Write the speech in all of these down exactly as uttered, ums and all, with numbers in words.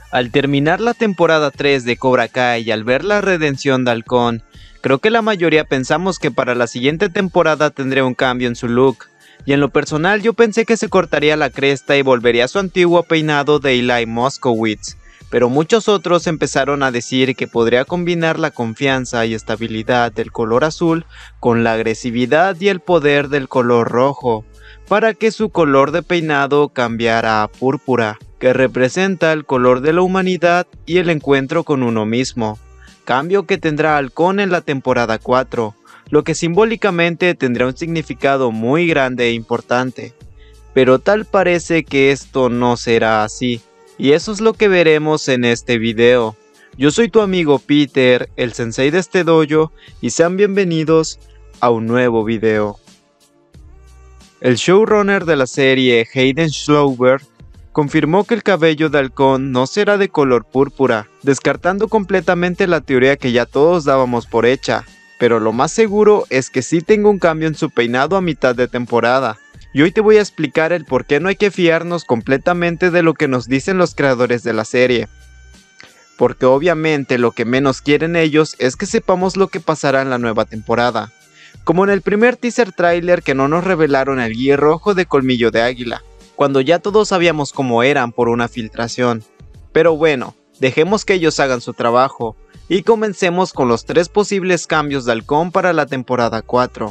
Al terminar la temporada tres de Cobra Kai y al ver la redención de Halcón, creo que la mayoría pensamos que para la siguiente temporada tendría un cambio en su look, y en lo personal yo pensé que se cortaría la cresta y volvería a su antiguo peinado de Eli Moskowitz, pero muchos otros empezaron a decir que podría combinar la confianza y estabilidad del color azul con la agresividad y el poder del color rojo, para que su color de peinado cambiara a púrpura, que representa el color de la humanidad y el encuentro con uno mismo, cambio que tendrá Halcón en la temporada cuatro, lo que simbólicamente tendrá un significado muy grande e importante. Pero tal parece que esto no será así, y eso es lo que veremos en este video. Yo soy tu amigo Peter, el sensei de este dojo, y sean bienvenidos a un nuevo video. El showrunner de la serie, Hayden Schlover, confirmó que el cabello de Halcón no será de color púrpura, descartando completamente la teoría que ya todos dábamos por hecha, pero lo más seguro es que sí tenga un cambio en su peinado a mitad de temporada, y hoy te voy a explicar el por qué no hay que fiarnos completamente de lo que nos dicen los creadores de la serie. Porque obviamente lo que menos quieren ellos es que sepamos lo que pasará en la nueva temporada, como en el primer teaser trailer que no nos revelaron el guía rojo de colmillo de águila, cuando ya todos sabíamos cómo eran por una filtración. Pero bueno, dejemos que ellos hagan su trabajo, y comencemos con los tres posibles cambios de Halcón para la temporada cuatro.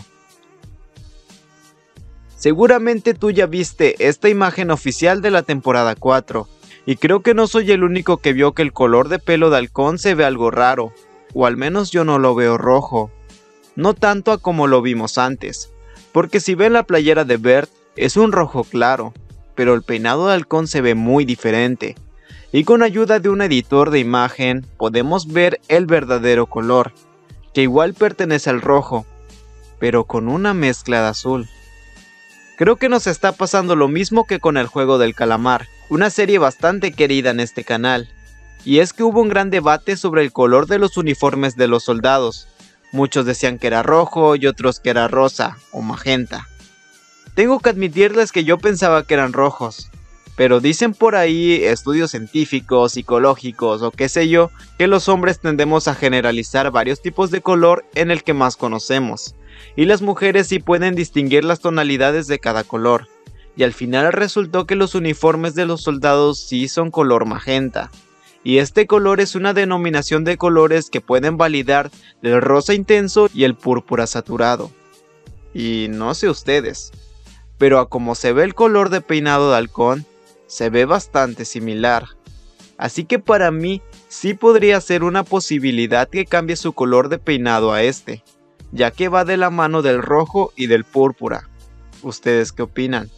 Seguramente tú ya viste esta imagen oficial de la temporada cuatro, y creo que no soy el único que vio que el color de pelo de Halcón se ve algo raro, o al menos yo no lo veo rojo, no tanto a como lo vimos antes, porque si ven la playera de Bert es un rojo claro, pero el peinado de Halcón se ve muy diferente, y con ayuda de un editor de imagen podemos ver el verdadero color, que igual pertenece al rojo, pero con una mezcla de azul. Creo que nos está pasando lo mismo que con el juego del calamar, una serie bastante querida en este canal, y es que hubo un gran debate sobre el color de los uniformes de los soldados. Muchos decían que era rojo y otros que era rosa o magenta. Tengo que admitirles que yo pensaba que eran rojos, pero dicen por ahí estudios científicos, psicológicos o qué sé yo, que los hombres tendemos a generalizar varios tipos de color en el que más conocemos, y las mujeres sí pueden distinguir las tonalidades de cada color, y al final resultó que los uniformes de los soldados sí son color magenta, y este color es una denominación de colores que pueden validar del rosa intenso y el púrpura saturado. Y no sé ustedes, pero a como se ve el color de peinado de Halcón, se ve bastante similar. Así que para mí sí podría ser una posibilidad que cambie su color de peinado a este, ya que va de la mano del rojo y del púrpura. ¿Ustedes qué opinan?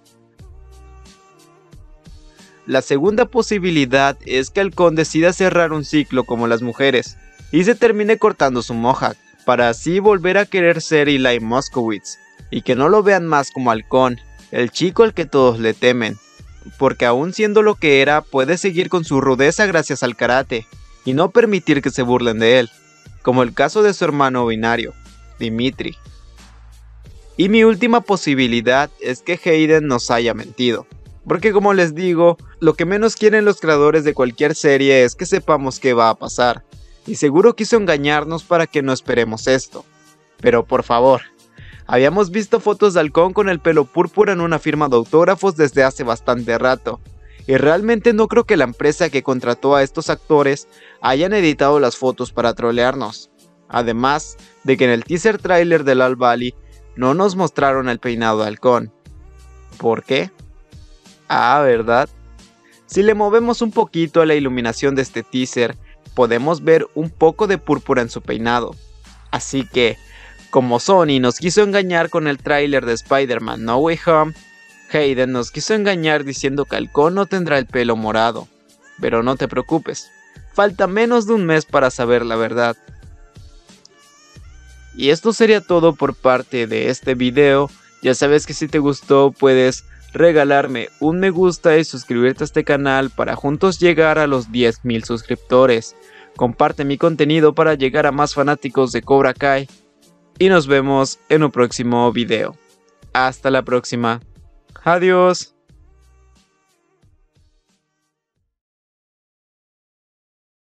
La segunda posibilidad es que Halcón decida cerrar un ciclo como las mujeres, y se termine cortando su mohawk, para así volver a querer ser Eli Moskowitz, y que no lo vean más como Halcón, el chico al que todos le temen, porque aún siendo lo que era, puede seguir con su rudeza gracias al karate, y no permitir que se burlen de él, como el caso de su hermano binario, Dimitri. Y mi última posibilidad es que Hayden nos haya mentido, porque como les digo, lo que menos quieren los creadores de cualquier serie es que sepamos qué va a pasar, y seguro quiso engañarnos para que no esperemos esto. Pero por favor, habíamos visto fotos de Halcón con el pelo púrpura en una firma de autógrafos desde hace bastante rato, y realmente no creo que la empresa que contrató a estos actores hayan editado las fotos para trolearnos. Además de que en el teaser trailer del All Valley no nos mostraron el peinado de Halcón. ¿Por qué? Ah, ¿verdad? Si le movemos un poquito a la iluminación de este teaser, podemos ver un poco de púrpura en su peinado. Así que, como Sony nos quiso engañar con el tráiler de Spider-Man No Way Home, Hayden nos quiso engañar diciendo que Halcón no tendrá el pelo morado. Pero no te preocupes, falta menos de un mes para saber la verdad. Y esto sería todo por parte de este video. Ya sabes que si te gustó puedes regalarme un me gusta y suscribirte a este canal para juntos llegar a los diez mil suscriptores. Comparte mi contenido para llegar a más fanáticos de Cobra Kai. Y nos vemos en un próximo video. Hasta la próxima. Adiós.